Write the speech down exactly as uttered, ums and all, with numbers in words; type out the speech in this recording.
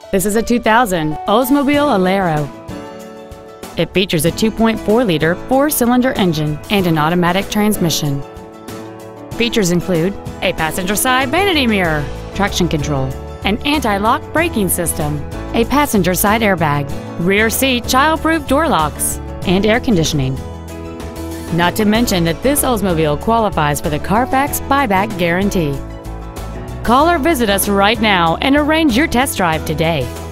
This is a two thousand Oldsmobile Alero. It features a two point four liter four-cylinder engine and an automatic transmission. Features include a passenger side vanity mirror, traction control, an anti-lock braking system, a passenger side airbag, rear seat child-proof door locks, and air conditioning. Not to mention that this Oldsmobile qualifies for the Carfax buyback guarantee. Call or visit us right now and arrange your test drive today.